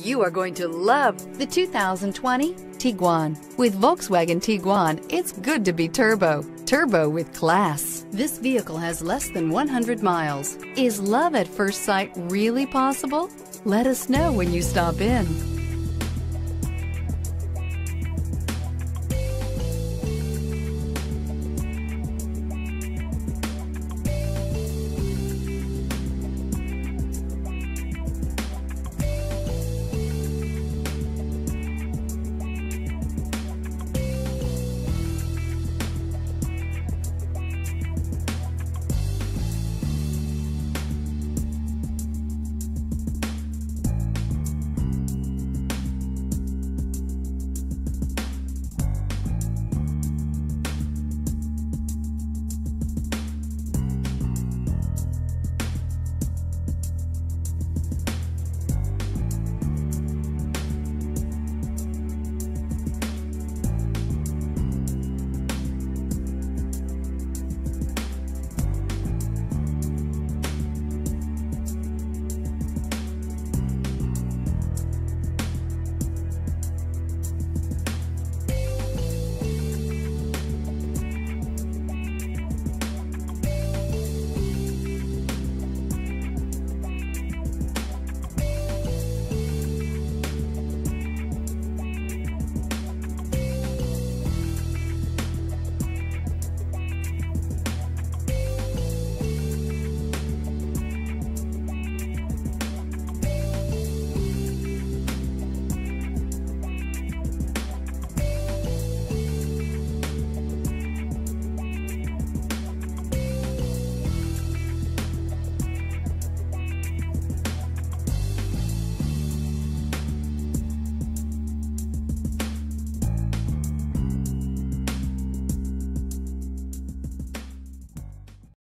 You are going to love the 2020 Tiguan. With Volkswagen Tiguan, it's good to be turbo. Turbo with class. This vehicle has less than 100 miles. Is love at first sight really possible? Let us know when you stop in.